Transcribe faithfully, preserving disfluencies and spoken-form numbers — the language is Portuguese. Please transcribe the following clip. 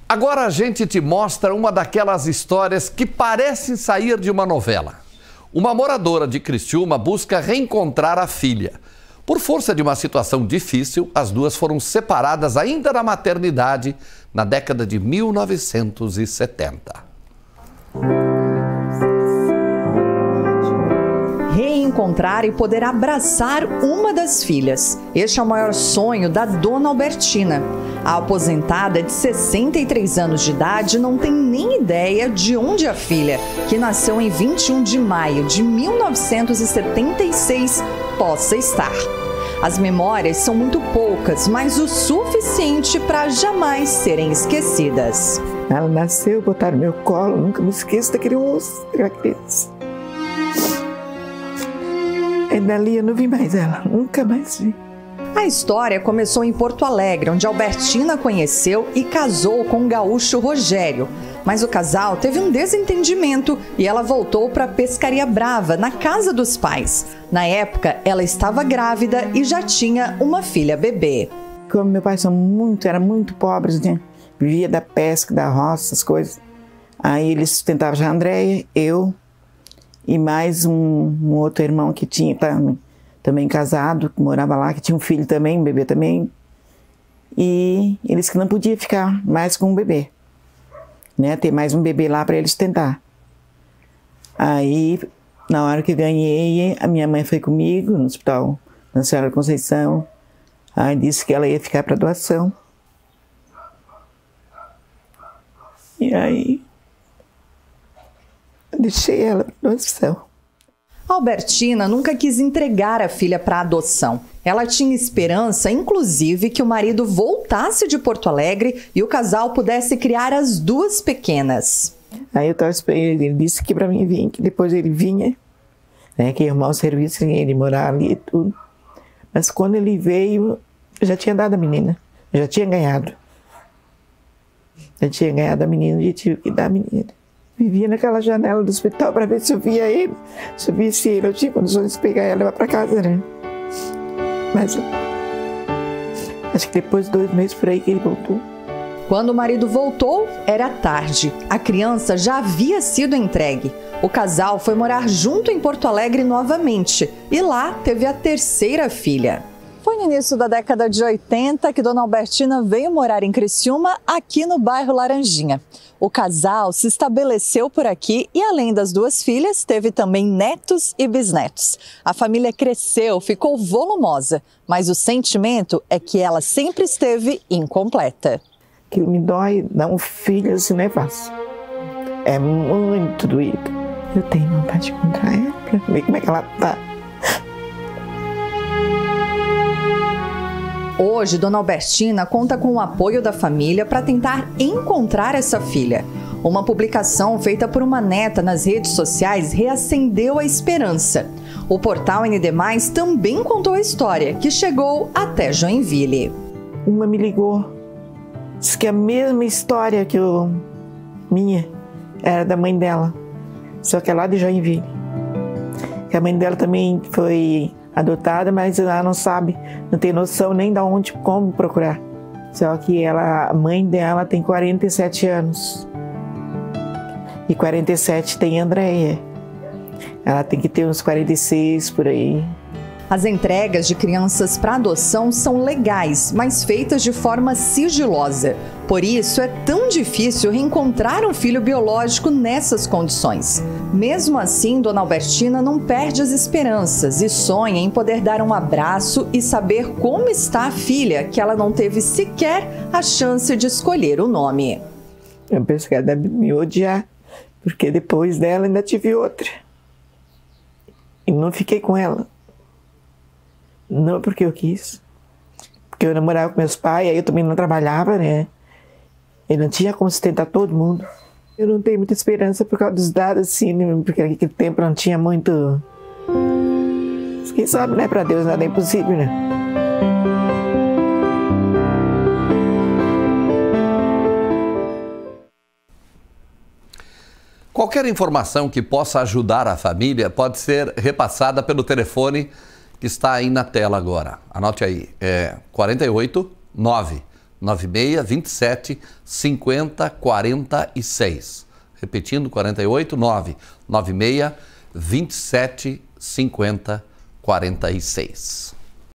Agora a gente te mostra uma daquelas histórias que parecem sair de uma novela. Uma moradora de Criciúma busca reencontrar a filha. Por força de uma situação difícil, as duas foram separadas ainda na maternidade, na década de mil novecentos e setenta. Reencontrar e poder abraçar uma das filhas. Este é o maior sonho da dona Albertina. A aposentada de sessenta e três anos de idade não tem nem ideia de onde a filha, que nasceu em vinte e um de maio de mil novecentos e setenta e seis, possa estar. As memórias são muito poucas, mas o suficiente para jamais serem esquecidas. Ela nasceu, botaram no meu colo, nunca me esqueço daquele osso, daquela criança. E dali eu não vi mais ela, nunca mais vi. A história começou em Porto Alegre, onde Albertina conheceu e casou com o gaúcho Rogério. Mas o casal teve um desentendimento e ela voltou para Pescaria Brava, na casa dos pais. Na época, ela estava grávida e já tinha uma filha bebê. Como meu pai são muito, era muito pobres, né? Vivia da pesca, da roça, essas coisas. Aí eles sustentavam já a Andréia, eu e mais um, um outro irmão que tinha também, também casado, que morava lá, que tinha um filho também, um bebê também. E eles que não podiam ficar mais com um bebê, né? Ter mais um bebê lá para eles tentar. Aí, na hora que eu ganhei, a minha mãe foi comigo no hospital, na Senhora Conceição. Aí disse que ela ia ficar para doação. E aí, eu deixei ela para doação. Albertina nunca quis entregar a filha para adoção. Ela tinha esperança, inclusive, que o marido voltasse de Porto Alegre e o casal pudesse criar as duas pequenas. Aí eu estava esperando, ele disse que para mim vir, que depois ele vinha, né, que ia arrumar o serviço, ele morar ali e tudo. Mas quando ele veio, eu já tinha dado a menina, eu já tinha ganhado. Eu tinha ganhado a menina e tive que dar a menina. Vivia naquela janela do hospital para ver se eu via ele, se eu visse ele. Eu tinha condições de pegar ela e levar para casa, né? Mas acho que depois de dois meses por aí que ele voltou. Quando o marido voltou, era tarde. A criança já havia sido entregue. O casal foi morar junto em Porto Alegre novamente e lá teve a terceira filha. Foi no início da década de oitenta que dona Albertina veio morar em Criciúma, aqui no bairro Laranjinha. O casal se estabeleceu por aqui e, além das duas filhas, teve também netos e bisnetos. A família cresceu, ficou volumosa, mas o sentimento é que ela sempre esteve incompleta. Que me dói dar um filho assim não é fácil. É muito doído. Eu tenho vontade de encontrar ela para ver como é que ela está. Hoje, dona Albertina conta com o apoio da família para tentar encontrar essa filha. Uma publicação feita por uma neta nas redes sociais reacendeu a esperança. O portal N D mais também contou a história, que chegou até Joinville. Uma me ligou, disse que a mesma história que eu, minha era da mãe dela, só que é lá de Joinville. Que a mãe dela também foi adotada, mas ela não sabe, não tem noção nem de onde, como procurar. Só que ela, a mãe dela tem quarenta e sete anos. E quarenta e sete tem a Andréia. Ela tem que ter uns quarenta e seis por aí. As entregas de crianças para adoção são legais, mas feitas de forma sigilosa. Por isso, é tão difícil reencontrar um filho biológico nessas condições. Mesmo assim, dona Albertina não perde as esperanças e sonha em poder dar um abraço e saber como está a filha, que ela não teve sequer a chance de escolher o nome. Eu penso que ela deve me odiar, porque depois dela ainda tive outra. E não fiquei com ela. Não porque eu quis, porque eu namorava com meus pais, aí eu também não trabalhava, né? Eu não tinha como sustentar todo mundo. Eu não tenho muita esperança por causa dos dados, assim, né? Porque naquele tempo não tinha muito... Quem sabe, né? Para Deus nada é impossível, né? Qualquer informação que possa ajudar a família pode ser repassada pelo telefone que está aí na tela agora. Anote aí, é quarenta e oito, nove nove seis, vinte e sete, cinquenta, quarenta e seis. Repetindo, quarenta e oito, nove nove seis, vinte e sete, cinquenta, quarenta e seis.